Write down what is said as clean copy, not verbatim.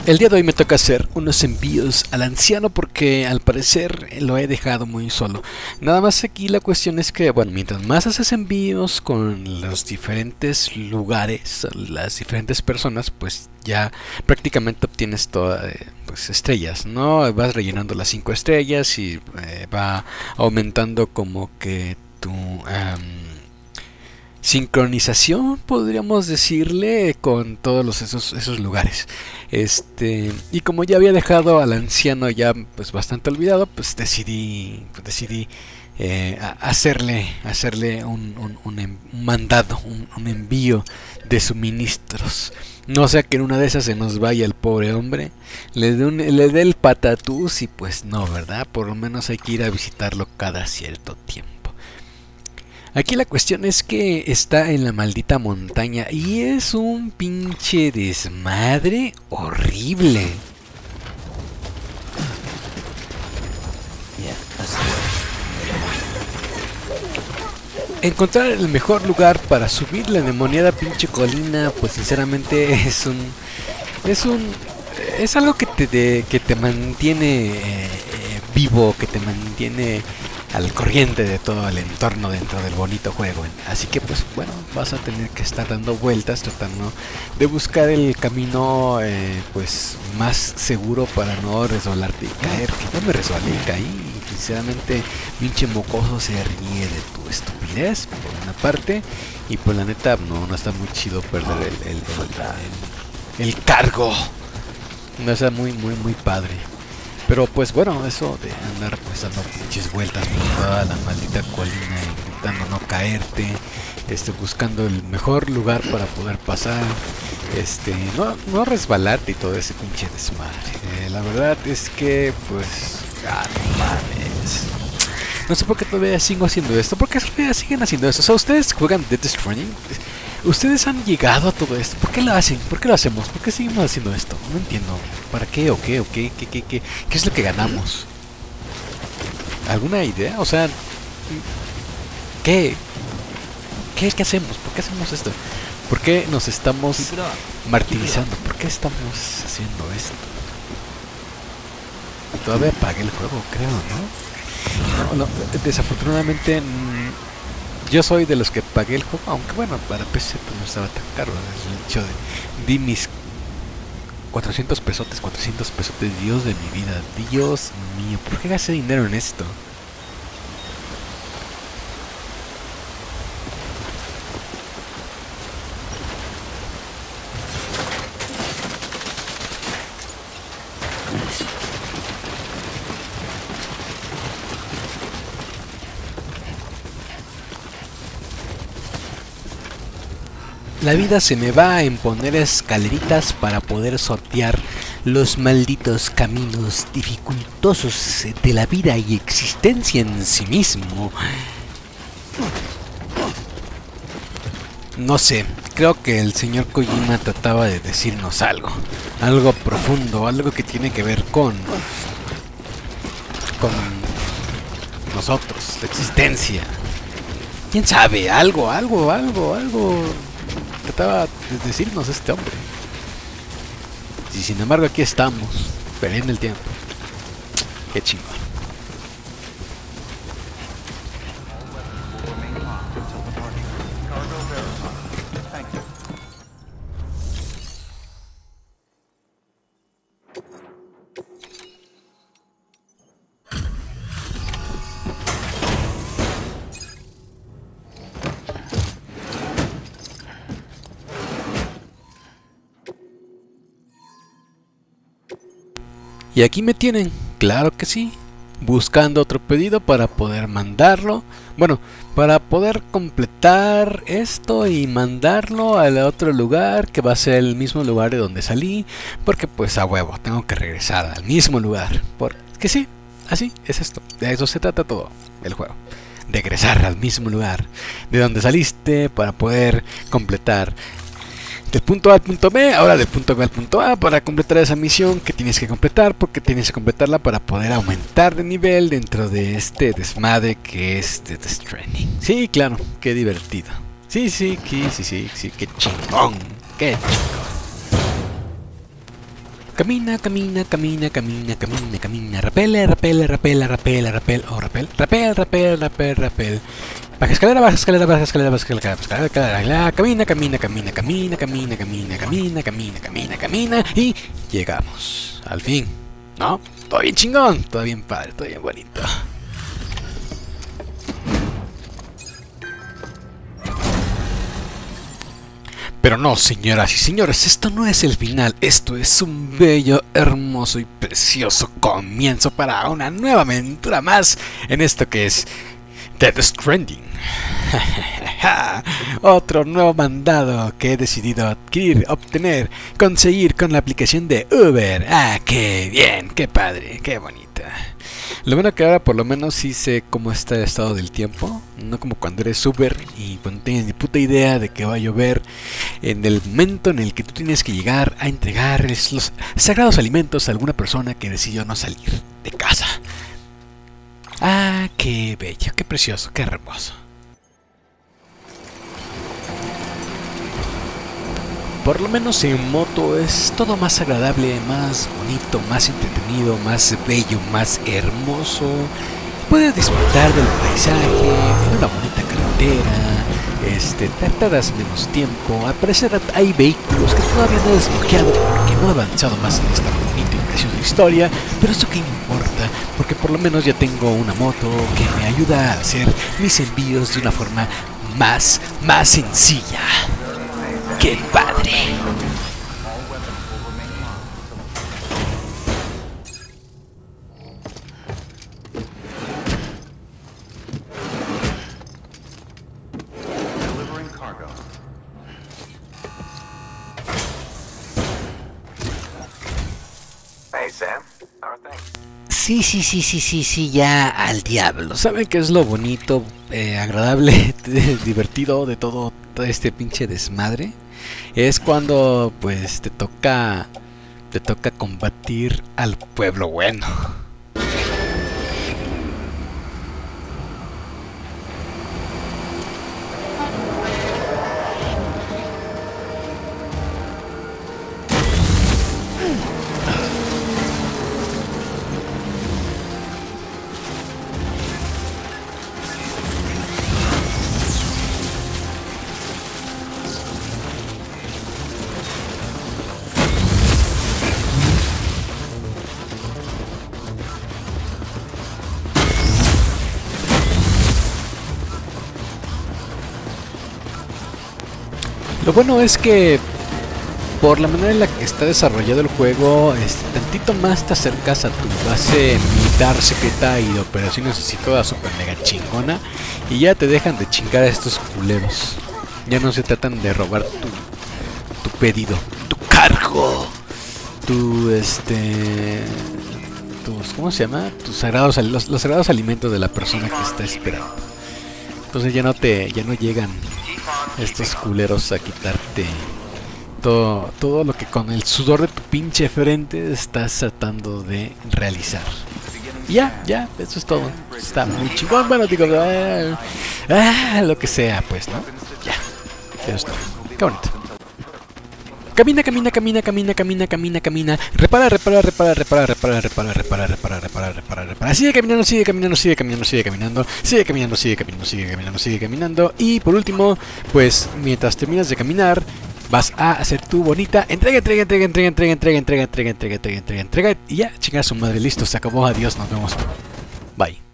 El día de hoy me toca hacer unos envíos al anciano porque al parecer lo he dejado muy solo. Nada más aquí la cuestión es que, bueno, mientras más haces envíos con los diferentes lugares, las diferentes personas, pues ya prácticamente obtienes todas pues, estrellas, ¿no? Vas rellenando las 5 estrellas y va aumentando como que tu... sincronización, podríamos decirle, con todos esos lugares. Y como ya había dejado al anciano ya pues bastante olvidado, pues decidí hacerle un mandado, un envío de suministros. No sea que en una de esas se nos vaya el pobre hombre, le dé el patatús y pues no, ¿verdad? Por lo menos hay que ir a visitarlo cada cierto tiempo. Aquí la cuestión es que está en la maldita montaña y es un pinche desmadre horrible. Encontrar el mejor lugar para subir la endemoniada pinche colina, pues sinceramente es algo que te mantiene vivo, que te mantiene al corriente de todo el entorno dentro del bonito juego. Así que pues bueno, vas a tener que estar dando vueltas tratando de buscar el camino pues más seguro para no resbalarte y caer. Que yo me resbalé y caí y sinceramente pinche mocoso se ríe de tu estupidez por una parte y pues la neta no está muy chido perder el cargo. No está muy padre. Pero pues bueno, eso de andar pues dando pinches vueltas por toda la maldita colina intentando no caerte, buscando el mejor lugar para poder pasar, no resbalarte y todo ese pinche desmadre. La verdad es que pues no mames. No sé por qué todavía sigo haciendo esto, porque todavía siguen haciendo esto. O sea, ustedes juegan Death Stranding. ¿Ustedes han llegado a todo esto? ¿Por qué lo hacen? ¿Por qué lo hacemos? ¿Por qué seguimos haciendo esto? No entiendo. ¿Para qué o qué o qué? ¿Qué es lo que ganamos? ¿Alguna idea? O sea, ¿qué? ¿Qué hacemos? ¿Por qué hacemos esto? ¿Por qué nos estamos martirizando? ¿Por qué estamos haciendo esto? Todavía apagué el juego, creo, ¿no? No, desafortunadamente yo soy de los que pagué el juego, aunque bueno, para PC pues no estaba tan caro. El hecho de di mis 400 pesotes, Dios de mi vida, Dios mío, ¿por qué gasté dinero en esto? La vida se me va a imponer escaleritas para poder sortear los malditos caminos dificultosos de la vida y existencia en sí mismo. No sé, creo que el señor Kojima trataba de decirnos algo profundo, algo que tiene que ver con nosotros, la existencia. ¿Quién sabe? Algo trataba de decirnos este hombre. Y sin embargo aquí estamos, perdiendo el tiempo. Qué chingón. Y aquí me tienen, claro que sí, buscando otro pedido para poder mandarlo. Bueno, para poder completar esto y mandarlo al otro lugar, que va a ser el mismo lugar de donde salí. Porque pues a huevo, tengo que regresar al mismo lugar. Porque sí, así es esto. De eso se trata todo el juego. De regresar al mismo lugar de donde saliste para poder completar del punto A al punto B, ahora del punto B al punto A para completar esa misión que tienes que completar, porque tienes que completarla para poder aumentar de nivel dentro de este desmadre que es Death Stranding. Sí, claro, qué divertido. Sí, qué chingón, qué chingón. Camina, camina, camina, camina, camina, camina. Repele, repele, repele, repele, repele. Oh, repel, repel, repel, repel, repel. Baja escalera, baja escalera, baja escalera, baja escalera, baja escalera. Camina, camina, camina, camina, camina, camina, camina, camina, camina, camina. Y llegamos. Al fin. ¿No? Todo bien chingón. Todo bien padre, todo bien bonito. Pero no, señoras y señores, esto no es el final, esto es un bello, hermoso y precioso comienzo para una nueva aventura más en esto que es Death Stranding. Otro nuevo mandado que he decidido adquirir, obtener, conseguir con la aplicación de Uber. Ah, qué bien, qué padre, qué bonita. Lo bueno que ahora por lo menos sí sé cómo está el estado del tiempo. No como cuando eres Uber y cuando no tienes ni puta idea de que va a llover. En el momento en el que tú tienes que llegar a entregar los sagrados alimentos a alguna persona que decidió no salir de casa. Ah, qué bello, qué precioso, qué hermoso. Por lo menos en moto es todo más agradable, más bonito, más entretenido, más bello, más hermoso. Puedes disfrutar del paisaje en una bonita carretera, tardas menos tiempo. Al parecer hay vehículos que todavía no he desbloqueado porque no he avanzado más en esta bonita y preciosa historia, pero eso que me importa, porque por lo menos ya tengo una moto que me ayuda a hacer mis envíos de una forma más sencilla. ¡Qué padre! Sí, ya al diablo. ¿Saben qué es lo bonito, agradable, divertido de todo este pinche desmadre? Es cuando pues te toca combatir al pueblo bueno. Lo bueno es que por la manera en la que está desarrollado el juego, tantito más te acercas a tu base militar secreta y de operaciones así toda super mega chingona y ya te dejan de chingar a estos culeros. Ya no se tratan de robar tu pedido, tu cargo, tus ¿cómo se llama? Tus sagrados, los sagrados alimentos de la persona que está esperando. Entonces ya no llegan estos culeros a quitarte todo lo que con el sudor de tu pinche frente estás tratando de realizar. Y ya, eso es todo. Está muy chingón. Bueno, digo, lo que sea, pues, ¿no? Ya, eso es todo. Qué bonito. Camina. Repara. Sigue caminando. Y por último, pues mientras terminas de caminar, vas a hacer tu bonita entrega. Y ya, chingar a su madre, listo, se acabó, adiós, nos vemos. Bye.